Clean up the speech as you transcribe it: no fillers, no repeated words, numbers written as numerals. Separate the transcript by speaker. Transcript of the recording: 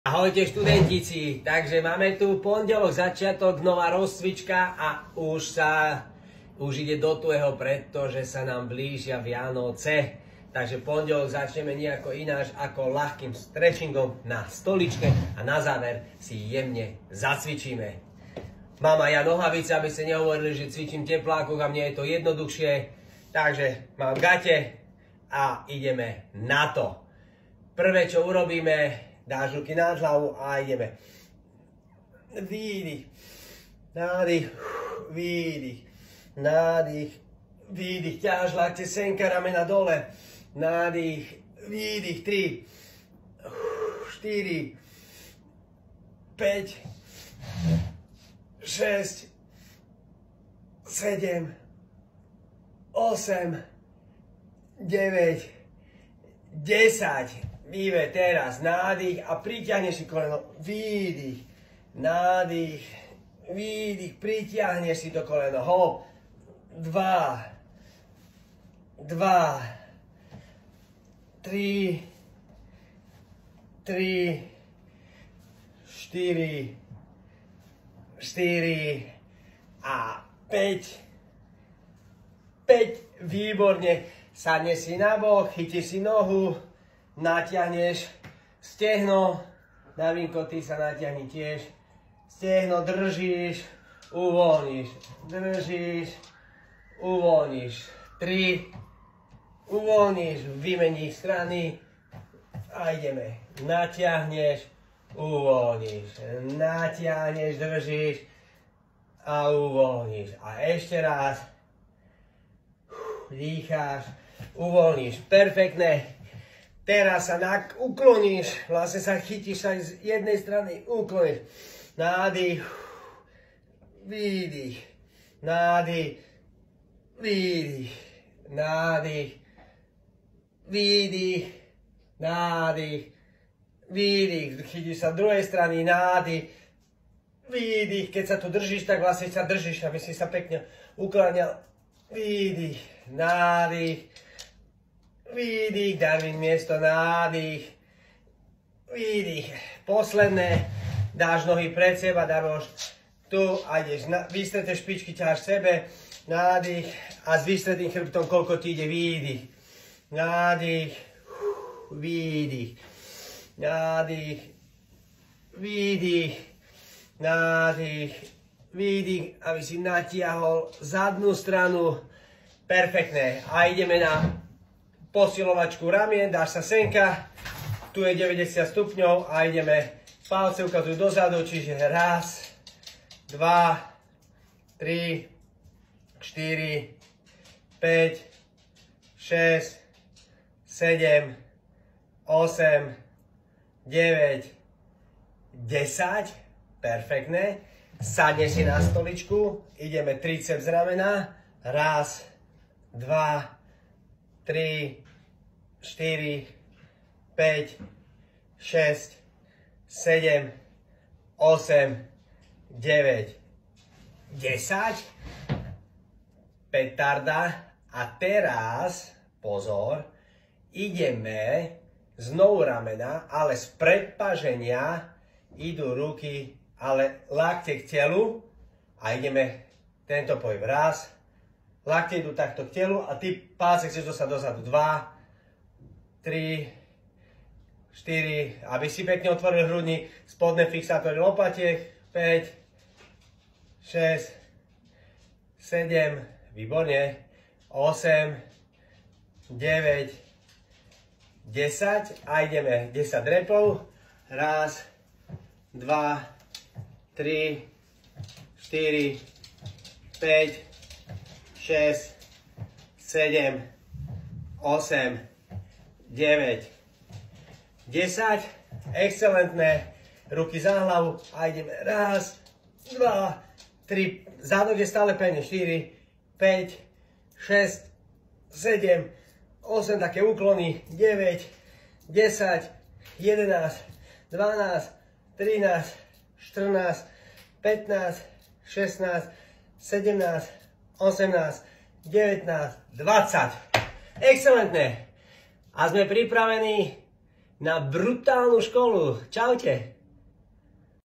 Speaker 1: Ahojte študentici, takže máme tu pondelok, začiatok, nová rozcvička a už ide do tuého, pretože sa nám blížia Vianoce. Takže pondelok začneme nejako ináč ako ľahkým stretchingom na stoličke a na záver si jemne zacvičíme. Mám aj ja nohavice, aby ste nehovorili, že cvičím v teplákoch a mne je to jednoduchšie. Takže mám gate a ideme na to. Prvé, čo urobíme, dáš ruky nad hlavu a ideme. Výdych, nádych, výdych, nádych, výdych. Ťaž lakte senka, ramena dole. Nádych, výdych, 3, 4, 5, 6, 7, 8, 9, 10. Výve teraz, nádych a pritiahneš si koleno, výdych, nádych, výdych, pritiahneš si to koleno, hop, 2, 3, 4, 4 a 5, výborne, sadneš si na bok, chytíš si nohu, natiahneš stehno, Davinko, ty sa natiahni tiež, stehno držíš, uvoľníš, držíš, uvoľníš, 3, uvoľníš, vymeníš strany a ideme, natiahneš, uvoľníš, natiahneš, držíš a uvoľníš a ešte raz, dýcháš, uvoľníš, perfektné. Teraz sa ukloníš, vlastne sa chytíš aj z jednej strany, ukloníš. Nádych, výdych, nádych, výdych, nádych, výdych, nádych, výdych. Chytíš sa z druhej strany, nádych, výdych. Keď sa tu držíš, tak vlastne sa držíš, aby si sa pekne ukláňal. Výdych, nádych, výdych, Darwin miesto, nádych, výdych. Posledné, dáš nohy pred seba, dáš tu a ideš, vystreté špičky ťaháš sebe, nádych a s vystretým chrbtom, koľko ti ide, výdych, nádych, výdych, nádych, výdych, nádych, výdych, aby si natiahol zadnú stranu, perfektné. A ideme na posilovačku ramien, dáš sa senka, tu je 90 stupňov a ideme, palce ukazujú dozadu, čiže raz, 2, 3, 4, 5, 6, 7, 8, 9, 10, perfektné. Sadne si na stoličku, ideme triceps ramena, raz, 2, 3, 4, 5, 6, 7, 8, 9, 10. Petarda. A teraz, pozor, ideme znovu ramena, ale z predpaženia idú ruky, ale lakte k telu a ideme tento pohyb. Raz, lakte idú takto k telu a ty palce chceš dostať dozadu. 2, 3, 4, aby si pekne otvoril hrudník, spodné fixátory lopatiek, 5, 6, 7, výborne, 8, 9, 10 a ideme 10 repov, raz, 2, 3, 4, 5, 6, 7, 8, 9, 10. Excelentné. Ruky za hlavu a ideme. Raz, 2, 3. Zádok je stále pevne. 4, 5, 6, 7, 8. Také úklony. 9, 10, 11, 12, 13, 14, 15, 16, 17, 18, 19, 20. Excelentné. A sme pripravení na brutálnu školu. Čaute.